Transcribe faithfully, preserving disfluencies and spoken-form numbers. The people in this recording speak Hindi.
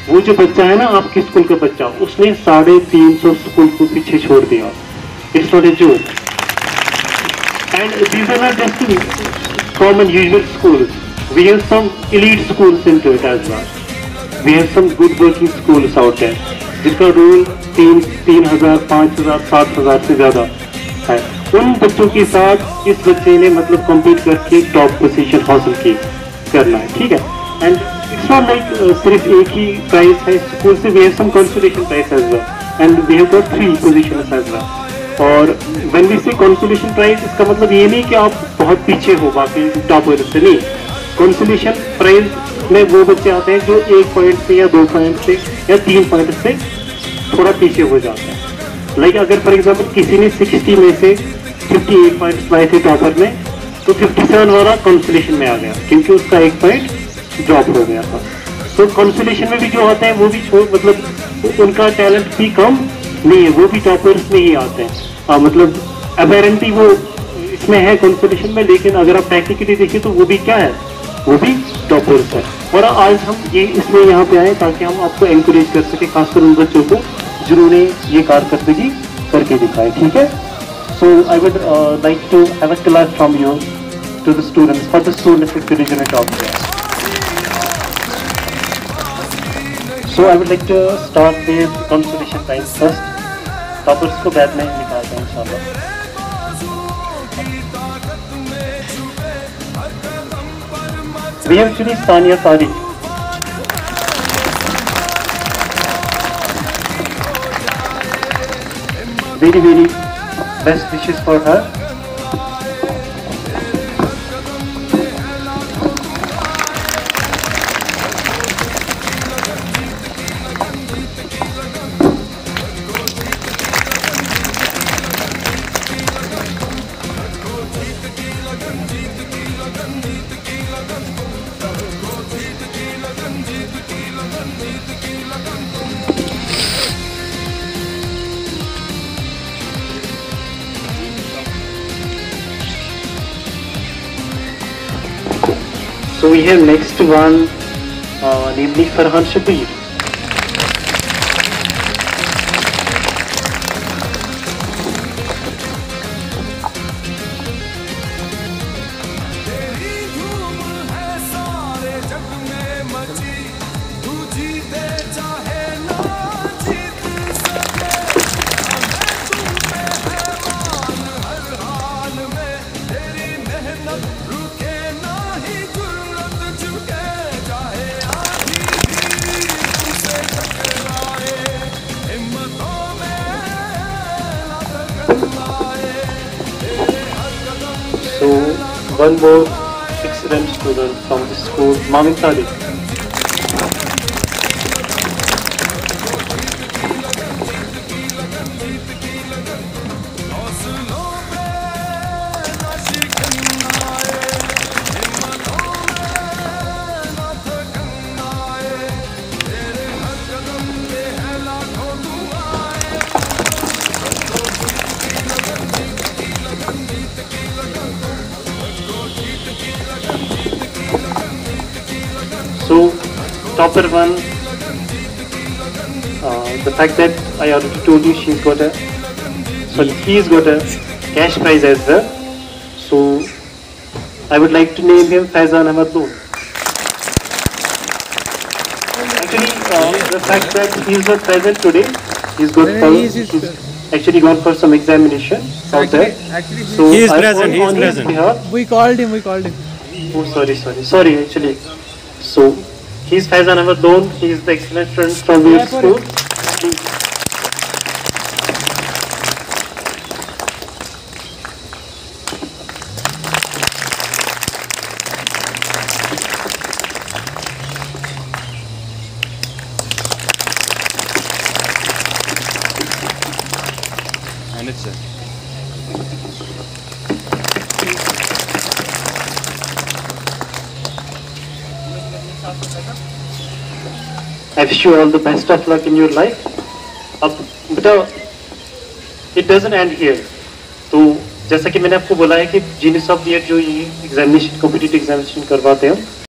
वो जो बच्चा है ना आपके स्कूल का बच्चा, उसने साढ़े तीन सौ स्कूल को पीछे छोड़ दिया. It's not a joke. And these are not just common usual schools. We have some elite schools into it as well. We have some good working schools out there जिनका रोल तीन तीन हजार पाँच हजार सात हजार से ज्यादा है. उन बच्चों के साथ इस बच्चे ने मतलब कम्पीट करके टॉप पोजीशन हासिल की करना है. ठीक है. एंड इट्स नॉट लाइक सिर्फ एक ही प्राइज है स्कूल से. We have some consolation prize as well and we have got three positions as well. और when we say consolation prize, इसका मतलब ये नहीं कि आप बहुत पीछे हो बाकी टॉपर से. नहीं, कंसोलेशन प्राइज में वो बच्चे आते हैं जो एक पॉइंट से या दो पॉइंट से या तीन पॉइंट से थोड़ा पीछे हो जाते हैं. लाइक like अगर फॉर एग्जांपल किसी ने साठ में से अट्ठावन पॉइंट्स लाए थे टॉपर में, तो सत्तावन वाला कंसोलेशन में आ गया क्योंकि उसका एक पॉइंट ड्रॉप हो गया था. तो कंसोलेशन में भी जो आते हैं वो भी छोड़ मतलब उनका टैलेंट भी कम नहीं है, वो भी टॉपर्स में ही आते हैं. आ, मतलब अपेरेंटली वो इसमें है कंसोलेशन में, लेकिन अगर आप प्रैक्टिकली देखिए तो वो भी क्या है, वो भी टॉपर्स है. और आज हम ये इसलिए यहाँ पे आए ताकि हम आपको एनकरेज कर सके, खासकर उन बच्चों को जिन्होंने ये कारकर्दगी करके दिखाई. ठीक है. So I would like to have a class from you to the students for the students unit of. So I would like to start with consolation prize first. Toppers को बाद में निकालते हैं इंशाल्लाह. We have actually Sania Tariq. Very very best wishes for her. So we have next one, uh, namely Farhan Shabir. So one more excellent student from the school, Mamin Tariq. So, topper one, uh, the fact that I already told you she's got a, sorry, he's got a cash prize as well. So, I would like to name him Faizan Ahmad Noor. Actually, uh, the fact that he's not present today, he's got for, he's actually gone for some examination out there. Actually, so he is I present. He is present. Behalf, We called him. We called him. oh, sorry, sorry, sorry. Actually. So, he's Faizan Ahmad Noor. He is the excellent student from your school. And it's it. I wish you all the best of luck in your life. अब बेटा it doesn't end here. तो जैसा कि मैंने आपको बोला है कि जीनियस ऑफ द ईयर जो ये एग्जामिनेशन कॉम्पिटिटिव एग्जामिनेशन करवाते हैं